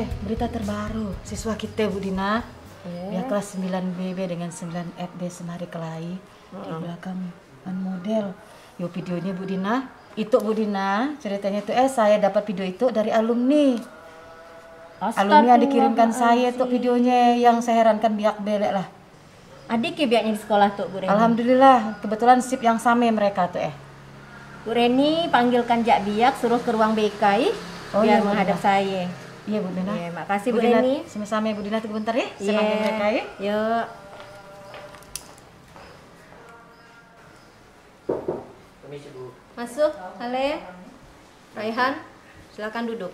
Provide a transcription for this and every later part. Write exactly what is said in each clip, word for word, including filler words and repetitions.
Eh, berita terbaru. Siswa kita Bu Dina, eh. yang kelas sembilan B B dengan sembilan F B semari kelahi. Hmm. Di belakang kan model. Yo videonya Bu Dina. Itu Bu Dina, ceritanya tuh eh saya dapat video itu dari alumni. Alumni yang dikirimkan saya tuh videonya, yang saya herankan biak belek lah. Adik ya biaknya di sekolah tuh Bu Reni? Alhamdulillah, kebetulan sip yang sama mereka tuh eh. Bu Reni panggilkan Jak Biak suruh ke ruang B K I oh, biar iya, menghadap Dina. saya. Iya Bu Dina. Iya, makasih Bu, Bu Dina. Reni. Sama-sama Bu Dina tunggu bentar ya. Saya Iya. panggil mereka ya. Yuk. Permisi Bu. Masuk, Ale. Raihan, silakan duduk.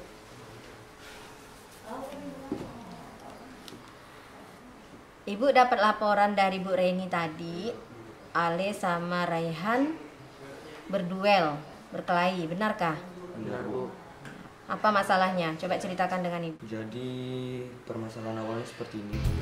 Ibu dapat laporan dari Bu Reni tadi, Ale sama Raihan berduel, berkelahi, benarkah? Benar Bu. Apa masalahnya? Coba ceritakan dengan Ibu. Jadi permasalahan awalnya seperti ini Bu.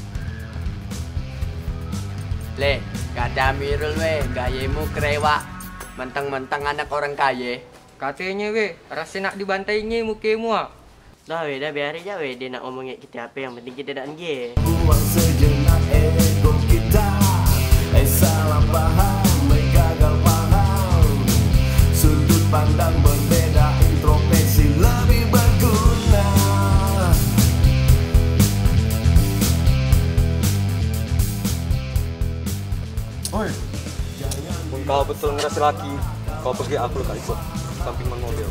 Le, kata Amirul we, gayamu kerewak. Mentang-mentang anak orang kaya. Katanya we, rasa nak dibantainya mukamu ah. Dah we, dah biarin je we, dia nak ngomongin kita apa, yang penting kita tak nge. Buang sejenak ego kita, eh salah paham, eh gagal paham. Sudut pandang berbeda, introspeksi lebih berguna. Oi, pun kau betul ngerasa laki, kau pergi aku lo kali ikut samping mobil.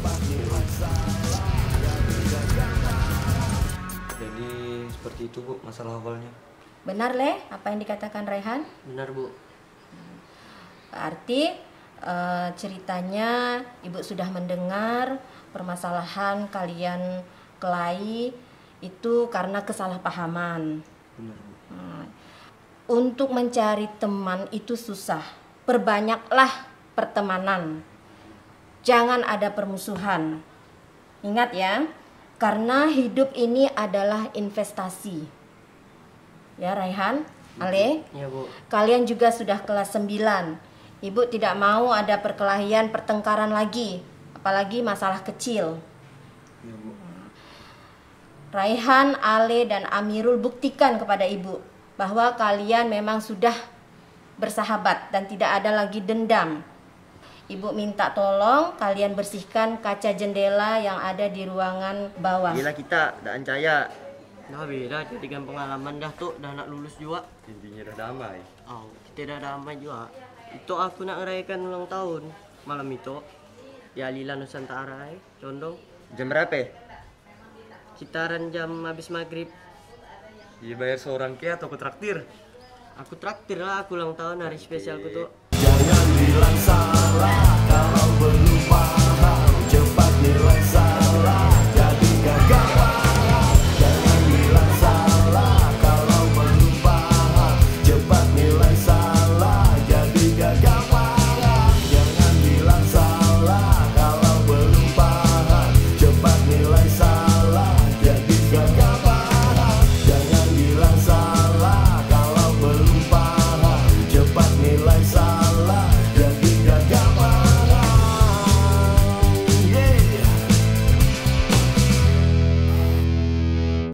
Jadi seperti itu Bu masalah awalnya. Benar Le, apa yang dikatakan Raihan? Benar Bu. Berarti eh, ceritanya Ibu sudah mendengar permasalahan kalian kelahi itu karena kesalahpahaman. Benar Bu. Hmm. Untuk mencari teman itu susah. Perbanyaklah pertemanan. Jangan ada permusuhan. Ingat ya, karena hidup ini adalah investasi. Ya Raihan, Ale, Iya Bu. kalian juga sudah kelas sembilan. Ibu tidak mau ada perkelahian, pertengkaran lagi. Apalagi masalah kecil. Iya Bu. Raihan, Ale, dan Amirul buktikan kepada Ibu bahwa kalian memang sudah bersahabat dan tidak ada lagi dendam. Ibu minta tolong kalian bersihkan kaca jendela yang ada di ruangan bawah. Yelah kita tak percaya. Dah we, dah jadikan pengalaman dah tu, dah nak lulus juga. Intinya dah damai. Oh, kita dah damai juga. Itu aku nak ngerayakan ulang tahun malam itu di Alila Nusantara, eh, Condong. Jam berapa? Sekitaran jam habis maghrib. Iya bayar seorang ke atau aku traktir? Aku traktir lah, aku ulang tahun hari spesialku tuh. Jangan bilang salah kalau berlupa.